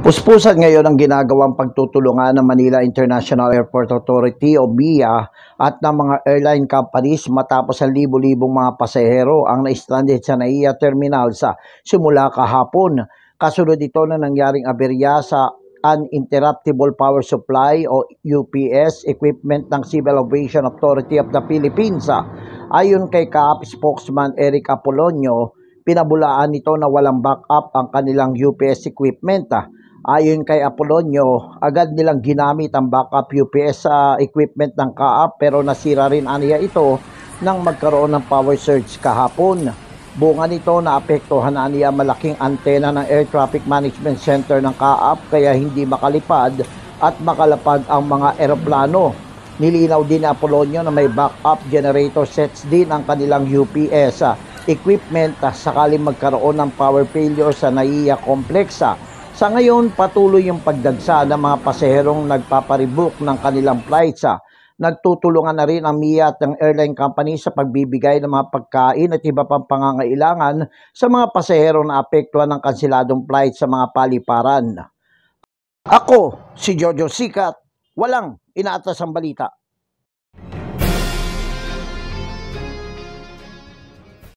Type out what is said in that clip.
Puspusan ngayon ang ginagawang pagtutulungan ng Manila International Airport Authority o MIA at ng mga airline companies matapos ang libo-libong mga pasahero ang na-stranded sa NAIA Terminal sa simula kahapon. Kasunod ito na nangyaring aberya sa Uninterruptible Power Supply o UPS equipment ng Civil Aviation Authority of the Philippines. Ayon kay CAAP spokesman Eric Apolonio, pinabulaan nito na walang backup ang kanilang UPS equipment. Ayon kay Apolonio, agad nilang ginamit ang backup UPS equipment ng CAAP pero nasira rin aniya ito nang magkaroon ng power surge kahapon. Bunga nito na apektuhan aniya malaking antena ng Air Traffic Management Center ng CAAP kaya hindi makalipad at makalapag ang mga eroplano. Nilinaw din ni Apolonio na may backup generator sets din ang kanilang UPS equipment sakaling magkaroon ng power failure sa NAIA Complex. Sa ngayon, patuloy yung pagdagsa ng mga pasaherong nagpaparebook ng kanilang flights. Nagtutulungan na rin ang MIA at ng airline company sa pagbibigay ng mga pagkain at iba pang pangangailangan sa mga pasahero na apektuhan ng kanseladong flight sa mga paliparan. Ako, si Jojo Sikat, walang inaatas ang balita.